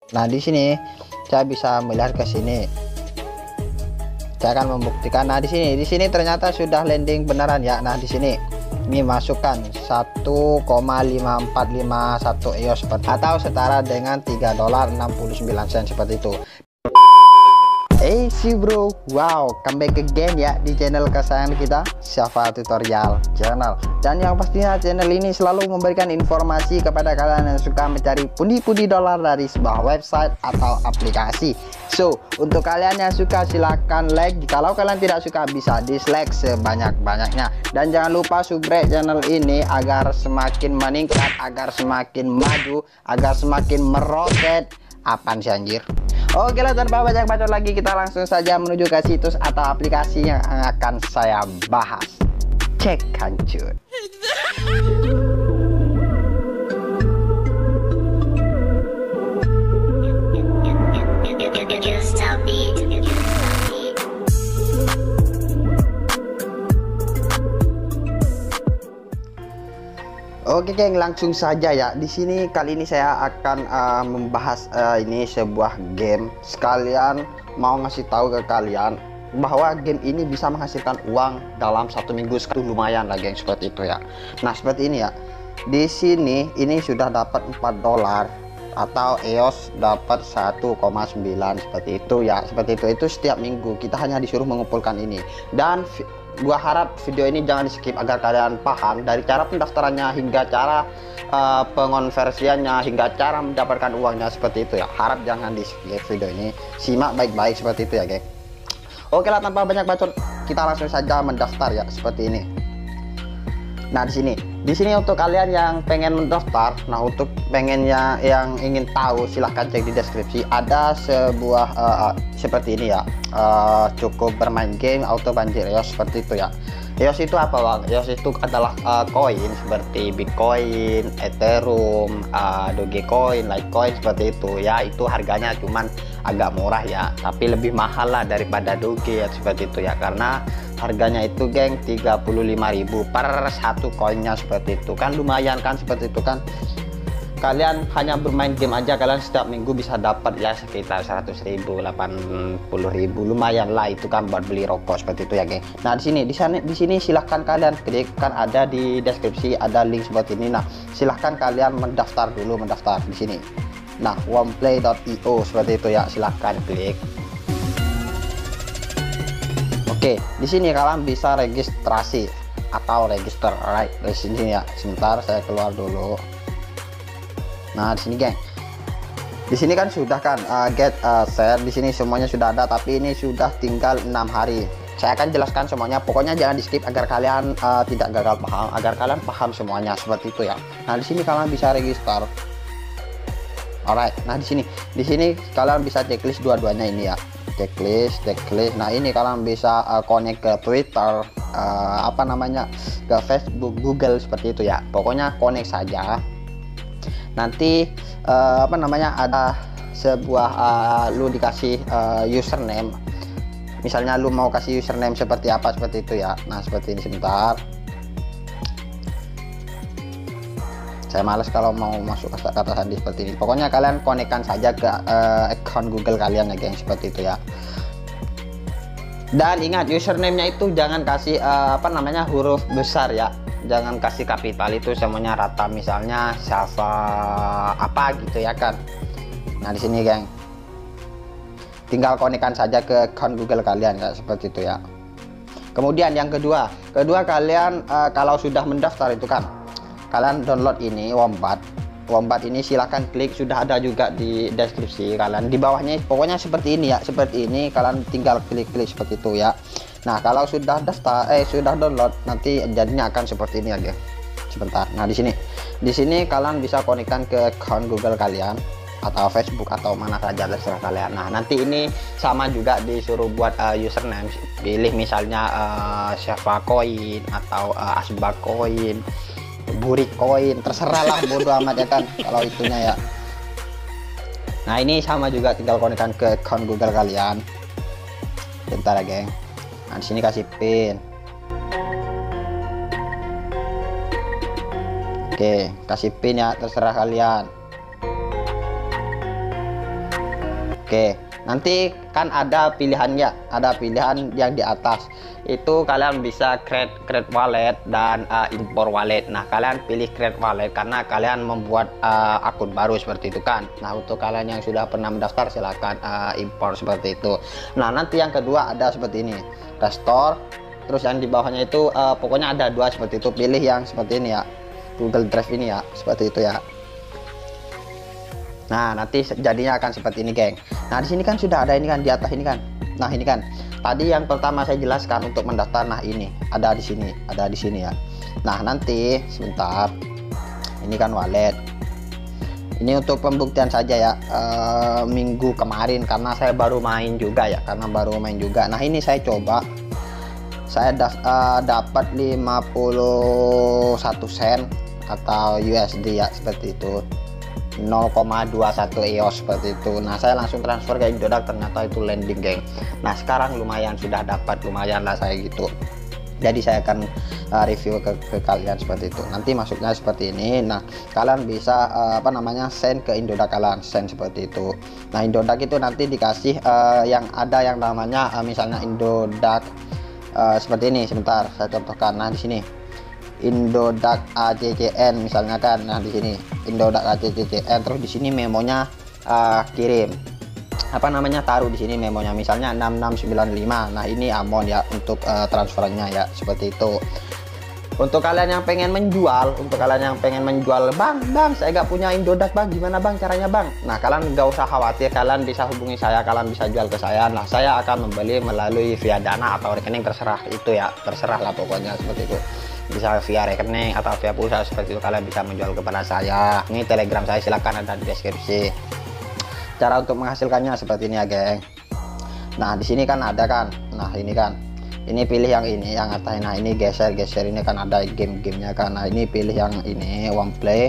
Nah, di sini saya bisa melihat ke sini. Saya akan membuktikan. Nah, di sini ternyata sudah landing beneran ya. Nah, di sini ini masukkan 1,5451 EOS atau setara dengan $3.69 seperti itu. Si bro, wow, comeback again ya di channel kesayangan kita, Syafa Tutorial Channel. Dan yang pastinya channel ini selalu memberikan informasi kepada kalian yang suka mencari pundi-pundi dolar dari sebuah website atau aplikasi. So, untuk kalian yang suka silahkan like, kalau kalian tidak suka bisa dislike sebanyak-banyaknya. Dan jangan lupa subscribe channel ini agar semakin meningkat, agar semakin maju, agar semakin meroket. Apaan sih anjir? Oke lah, tanpa banyak bacot lagi, kita langsung saja menuju ke situs atau aplikasi yang akan saya bahas. Cek hancur. Oke geng, langsung saja ya. Di sini kali ini saya akan membahas ini sebuah game. Sekalian mau ngasih tahu ke kalian bahwa game ini bisa menghasilkan uang dalam 1 minggu. Lumayan lah geng, seperti itu ya. Nah, seperti ini ya. Di sini ini sudah dapat $4 atau EOS dapat 1,9 seperti itu ya. Seperti itu setiap minggu kita hanya disuruh mengumpulkan ini. Dan gua harap video ini jangan di skip agar kalian paham dari cara pendaftarannya hingga cara pengonversiannya hingga cara mendapatkan uangnya seperti itu ya. Harap jangan di skip video ini, simak baik-baik seperti itu ya geng. Oke lah, tanpa banyak bacot kita langsung saja mendaftar ya, seperti ini. Nah, di sini untuk kalian yang pengen mendaftar, nah untuk pengennya yang ingin tahu silahkan cek di deskripsi, ada sebuah seperti ini ya. Cukup bermain game auto banjir EOS seperti itu ya. EOS itu apa bang? EOS itu adalah koin seperti Bitcoin, Ethereum, Dogecoin, Litecoin seperti itu ya. Itu harganya cuman agak murah ya, tapi lebih mahal lah daripada Doge ya, seperti itu ya, karena harganya itu geng 35.000 per satu koinnya seperti itu kan. Lumayan kan, seperti itu kan. Kalian hanya bermain game aja kalian setiap minggu bisa dapat ya sekitar 100.000, 80.000, lumayan lah itu kan buat beli rokok seperti itu ya geng. Nah, di sini silahkan kalian klik, kan ada di deskripsi ada link seperti ini. Nah, silahkan kalian mendaftar dulu, mendaftar di sini. Nah, oneplay.io seperti itu ya, silahkan klik. Oke, di sini kalian bisa registrasi atau register, alright. Di sini ya, sebentar saya keluar dulu. Nah, di sini geng, di sini kan sudah kan get share, di sini semuanya sudah ada, tapi ini sudah tinggal 6 hari. Saya akan jelaskan semuanya, pokoknya jangan di skip agar kalian tidak gagal paham, agar kalian paham semuanya seperti itu ya. Nah, di sini kalian bisa register, alright. Nah, di sini kalian bisa checklist dua-duanya ini ya, checklist. Nah, ini kalian bisa connect ke Twitter, apa namanya, ke Facebook, Google seperti itu ya. Pokoknya connect saja. Nanti apa namanya, ada sebuah lu dikasih username. Misalnya lu mau kasih username seperti apa, seperti itu ya. Nah, seperti ini, sebentar. Saya males kalau mau masuk kata sandi seperti ini. Pokoknya kalian konekkan saja ke account Google kalian ya geng, seperti itu ya. Dan ingat, username-nya itu jangan kasih apa namanya, huruf besar ya. Jangan kasih kapital, itu semuanya rata, misalnya Syafa apa gitu ya kan. Nah, di sini geng, tinggal konekkan saja ke account Google kalian ya, seperti itu ya. Kemudian yang kedua kalian kalau sudah mendaftar itu kan, kalian download ini Wombat ini, silahkan klik, sudah ada juga di deskripsi kalian di bawahnya. Pokoknya seperti ini ya, seperti ini, kalian tinggal klik seperti itu ya. Nah, kalau sudah daftar sudah download, nanti jadinya akan seperti ini aja. Sebentar. Nah, di sini kalian bisa konekkan ke account Google kalian atau Facebook atau mana saja terserah kalian. Nah, nanti ini sama juga disuruh buat username, pilih misalnya Syafa Coin atau Asba Coin, Burik Coin, terserah lah, bodo amat ya kan kalau itunya ya. Nah, ini sama juga, tinggal konekkan ke account Google kalian. Bentar ya geng. Nah, di sini kasih pin. Oke, kasih pin ya, terserah kalian. Oke, nanti kan ada pilihannya, ada pilihan yang di atas itu kalian bisa create wallet dan import wallet. Nah, kalian pilih create wallet karena kalian membuat akun baru seperti itu kan. Nah, untuk kalian yang sudah pernah mendaftar silahkan import seperti itu. Nah, nanti yang kedua ada seperti ini, restore. Terus yang di bawahnya itu pokoknya ada dua seperti itu, pilih yang seperti ini ya, Google Drive ini ya, seperti itu ya. Nah, nanti jadinya akan seperti ini, geng. Nah, di sini kan sudah ada ini kan di atas ini kan. Nah, ini kan. Tadi yang pertama saya jelaskan untuk mendaftar. Nah, ini ada di sini, ya. Nah, nanti sebentar. Ini kan wallet. Ini untuk pembuktian saja ya. Minggu kemarin karena saya baru main juga ya, Nah, ini saya coba. Saya dapat 51 sen atau USD ya, seperti itu. 0,21 EOS seperti itu. Nah, saya langsung transfer ke Indodax, ternyata itu landing, geng. Nah, sekarang lumayan sudah dapat, lumayan lah saya gitu. Jadi saya akan review ke kalian seperti itu. Nanti masuknya seperti ini. Nah, kalian bisa send ke Indodax kalian, send seperti itu. Nah, Indodax itu nanti dikasih yang ada yang namanya misalnya Indodax seperti ini. Sebentar saya contohkan. Nah, di sini Indodax ACCN misalnya kan. Nah, di sini Indodax ACCN, terus di sini memonya kirim taruh di sini memonya misalnya 6695. Nah, ini amount ya untuk transfernya ya, seperti itu. Untuk kalian yang pengen menjual, bang saya nggak punya Indodax bang, gimana bang caranya bang? Nah, kalian nggak usah khawatir, kalian bisa hubungi saya, kalian bisa jual ke saya. Nah, saya akan membeli melalui via Dana atau rekening, terserah itu ya, terserah lah pokoknya seperti itu. Bisa via rekening atau via pulsa seperti itu, kalian bisa menjual kepada saya. Ini Telegram saya, silahkan ada di deskripsi. Cara untuk menghasilkannya seperti ini ya, geng. Nah, di sini kan ada kan. Nah, ini kan. Ini pilih yang ini, yang atas. Nah, ini geser ini kan ada game-gamenya kan. Nah, ini pilih yang ini, one play.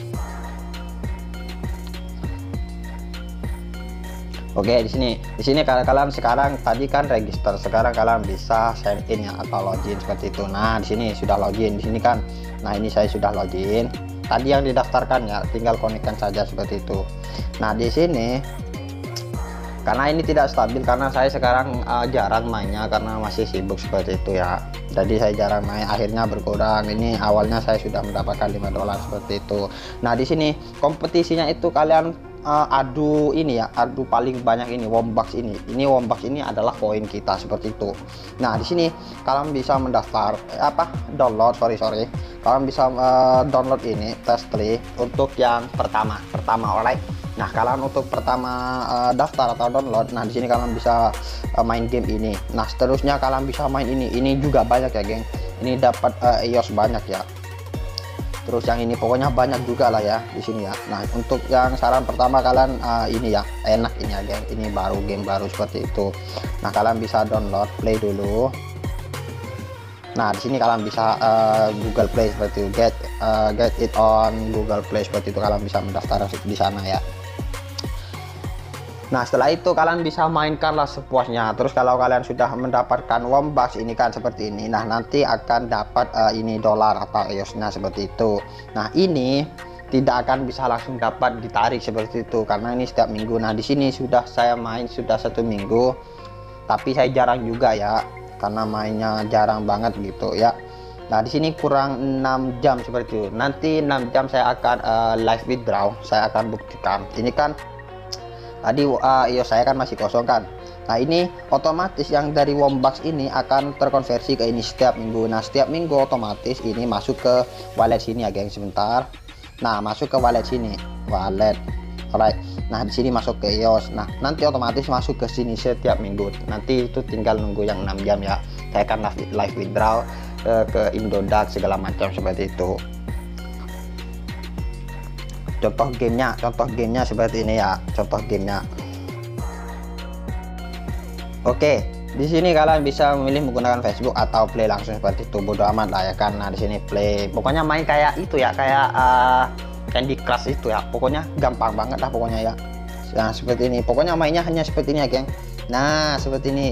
Oke, di sini kalian sekarang tadi kan register, sekarang kalian bisa sign in ya atau login seperti itu. Nah, di sini sudah login, di sini kan. Nah, ini saya sudah login. Tadi yang didaftarkan ya, tinggal konekkan saja seperti itu. Nah, di sini karena ini tidak stabil, karena saya sekarang jarang mainnya karena masih sibuk seperti itu ya. Jadi saya jarang main, akhirnya berkurang. Ini awalnya saya sudah mendapatkan $5 seperti itu. Nah, di sini kompetisinya itu kalian adu ini ya, adu paling banyak ini Wombucks ini. Ini Wombucks ini adalah koin kita seperti itu. Nah, di sini kalian bisa mendaftar download. Kalian bisa download ini test tree untuk yang pertama alright. Nah, kalian untuk pertama daftar atau download, nah di sini kalian bisa main game ini. Nah, seterusnya kalian bisa main ini. Ini juga banyak ya, geng. Ini dapat EOS banyak ya. Terus yang ini pokoknya banyak juga lah ya di sini ya. Nah, untuk yang saran pertama kalian ini ya, enak ini ya, geng. Ini baru, game baru seperti itu. Nah, kalian bisa download, play dulu. Nah, di sini kalian bisa Google Play seperti itu, get it on Google Play seperti itu. Kalian bisa mendaftar di sana ya. Nah, setelah itu kalian bisa mainkanlah sepuasnya. Terus kalau kalian sudah mendapatkan Wombucks ini kan seperti ini. Nah, nanti akan dapat ini dolar atau EOS-nya seperti itu. Nah, ini tidak akan bisa langsung dapat ditarik seperti itu karena ini setiap minggu. Nah, di sini sudah saya main sudah 1 minggu. Tapi saya jarang juga ya, karena mainnya jarang banget gitu ya. Nah, di sini kurang 6 jam seperti itu. Nanti 6 jam saya akan live withdraw. Saya akan buktikan. Ini kan tadi EOS saya kan masih kosong kan. Nah, ini otomatis yang dari Wombucks ini akan terkonversi ke ini setiap minggu. Nah, setiap minggu otomatis ini masuk ke wallet sini ya, geng. Sebentar. Nah, masuk ke wallet sini, wallet, alright. Nah, di sini masuk ke EOS. Nah, nanti otomatis masuk ke sini setiap minggu. Nanti itu tinggal nunggu yang 6 jam ya. Saya akan live withdraw ke Indodax segala macam seperti itu. Contoh gamenya seperti ini ya, contoh gamenya. Oke, di sini kalian bisa memilih menggunakan Facebook atau play langsung seperti itu, bodo amat lah ya kan. Nah, di sini play, pokoknya main kayak itu ya, kayak Candy Crush itu ya, pokoknya gampang banget lah pokoknya ya. Nah, seperti ini, pokoknya mainnya hanya seperti ini ya, geng. Nah, seperti ini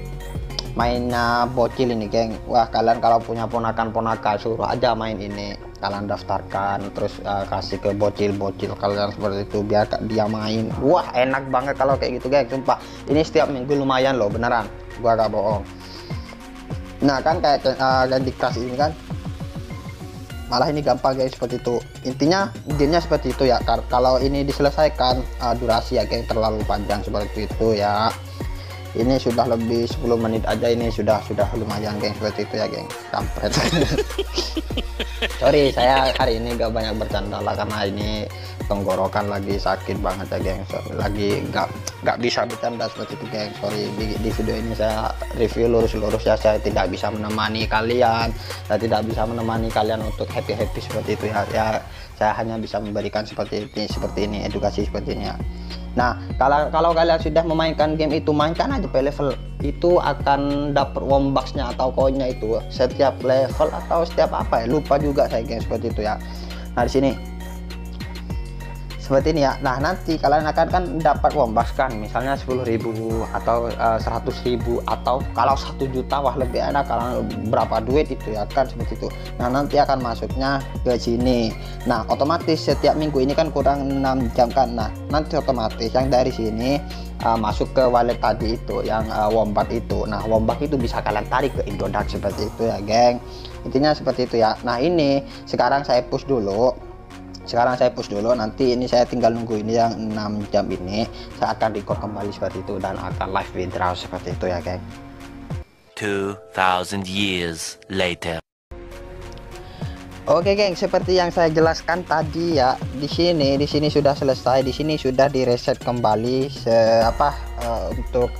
mainnya bocil ini, geng. Wah, kalian kalau punya ponakan suruh aja main ini. kalian daftarkan, terus kasih ke bocil-bocil kalian seperti itu biar dia main. Wah, enak banget kalau kayak gitu guys, sumpah. Ini setiap minggu lumayan loh, beneran, gua gak bohong. Nah kan kayak Candy Crush ini kan malah ini gampang guys, seperti itu. Intinya gamenya seperti itu ya. Kalau ini diselesaikan durasi ya geng terlalu panjang seperti itu ya. Ini sudah lebih 10 menit aja, ini sudah lumayan geng, seperti itu ya geng. Kampret. Sorry, saya hari ini gak banyak bercanda lah karena ini tenggorokan lagi sakit banget ya geng. Lagi gak bisa bercanda seperti itu geng. Sorry, di video ini saya review lurus-lurus ya. Saya tidak bisa menemani kalian, saya tidak bisa menemani kalian untuk happy-happy seperti itu ya. Saya hanya bisa memberikan seperti ini edukasi seperti ini ya. Nah, kalau kalian sudah memainkan game itu, mainkan aja pe level itu, akan dapat womboxnya atau koinnya itu setiap level atau setiap apa ya, lupa juga saya game seperti itu ya. Nah di sini seperti ini ya. Nah nanti kalian akan kan dapat wombox kan, misalnya 10.000 atau 100.000 atau kalau 1 juta, wah lebih enak kalau berapa duit itu ya kan, seperti itu. Nah nanti akan masuknya ke sini. Nah otomatis setiap minggu ini kan kurang 6 jam kan. Nah nanti otomatis yang dari sini masuk ke wallet tadi itu yang wombat itu. Nah wombat itu bisa kalian tarik ke Indodax seperti itu ya geng. Intinya seperti itu ya. Nah ini sekarang saya push dulu. Nanti ini saya tinggal nunggu ini yang 6 jam ini, saya akan record kembali seperti itu dan akan live withdraw seperti itu ya geng. 2000 years later. Oke geng, seperti yang saya jelaskan tadi ya, di sini sudah selesai, di sini sudah di reset kembali untuk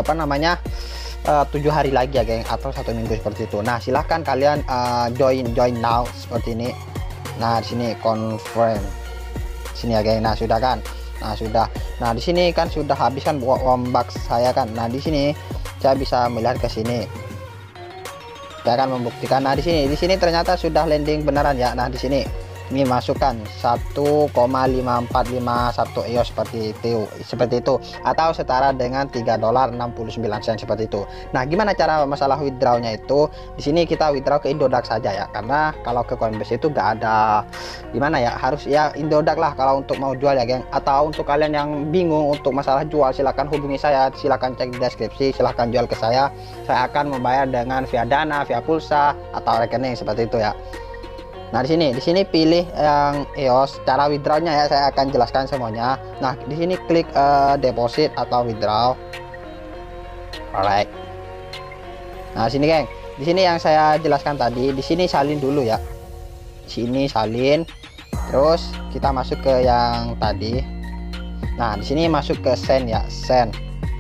7 hari lagi ya geng, atau 1 minggu seperti itu. Nah silahkan kalian join now seperti ini. Nah di sini confirm sini ya geng. Nah sudah kan, nah di sini kan sudah habis kan wombox saya kan. Nah di sini saya bisa melihat ke sini, saya akan membuktikan. Nah di sini ternyata sudah landing beneran ya. Nah di sini ini masukkan 1,5451 EOS seperti itu atau setara dengan $3.69 seperti itu. Nah gimana cara masalah withdrawnya itu? Di sini kita withdraw ke Indodax saja ya, karena kalau ke Coinbase itu gak ada gimana ya, harus ya Indodax lah kalau untuk mau jual ya geng. Atau untuk kalian yang bingung untuk masalah jual, silahkan hubungi saya, silahkan cek di deskripsi, silahkan jual ke saya akan membayar dengan via Dana, via pulsa atau rekening seperti itu ya. Nah di sini pilih yang EOS. Cara withdrawnya ya saya akan jelaskan semuanya. Nah di sini klik deposit atau withdraw. Alright. Nah sini geng, di sini yang saya jelaskan tadi, di sini salin dulu ya. Sini salin, terus kita masuk ke yang tadi. Nah di sini masuk ke send ya, send.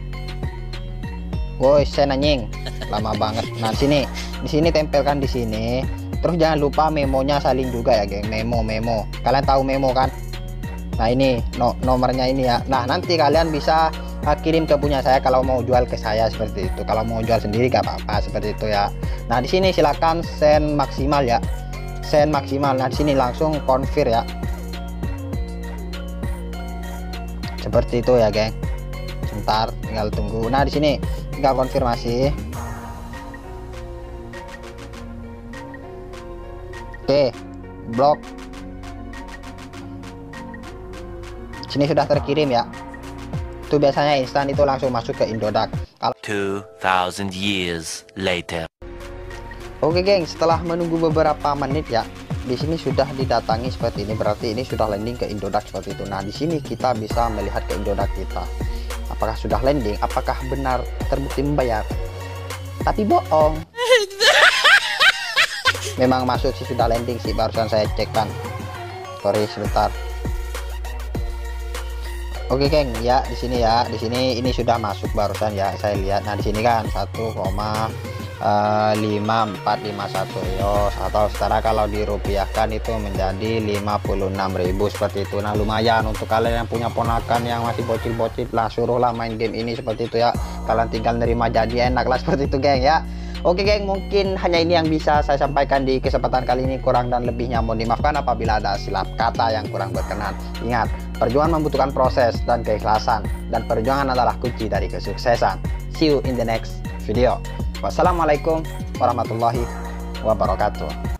Woi send anjing, lama banget. Nah di sini tempelkan di sini. Terus jangan lupa memonya salin juga ya geng, memo. Kalian tahu memo kan? Nah ini nomornya ini ya. Nah nanti kalian bisa kirim ke punya saya kalau mau jual ke saya seperti itu. Kalau mau jual sendiri gak apa-apa seperti itu ya. Nah di sini silakan send maksimal ya, send maksimal. Nah di sini langsung confirm ya, seperti itu ya geng. Sebentar, tinggal tunggu. Nah di sini tinggal konfirmasi. Oke, blok. Sini sudah terkirim ya. Itu biasanya instan, itu langsung masuk ke Indodax. 2000 years later. Oke geng, setelah menunggu beberapa menit ya, di sini sudah didatangi seperti ini, berarti ini sudah landing ke Indodax seperti itu. Nah di sini kita bisa melihat ke Indodax kita, apakah sudah landing, apakah benar terbukti membayar. Tapi bohong. Memang masuk sih, sudah landing sih, barusan saya cek kan. Sorry sebentar. Oke geng ya, di sini ini sudah masuk barusan ya, saya lihat. Nah di sini kan 1,5451 EOS atau setara kalau dirupiahkan itu menjadi 56.000 seperti itu. Nah lumayan untuk kalian yang punya ponakan yang masih bocil-bocil lah, suruhlah main game ini seperti itu ya. Kalian tinggal nerima jadi enak lah seperti itu geng ya. Oke geng, mungkin hanya ini yang bisa saya sampaikan di kesempatan kali ini. Kurang dan lebihnya mohon dimaafkan apabila ada silap kata yang kurang berkenan. Ingat, perjuangan membutuhkan proses dan keikhlasan, dan perjuangan adalah kunci dari kesuksesan. See you in the next video. Wassalamualaikum warahmatullahi wabarakatuh.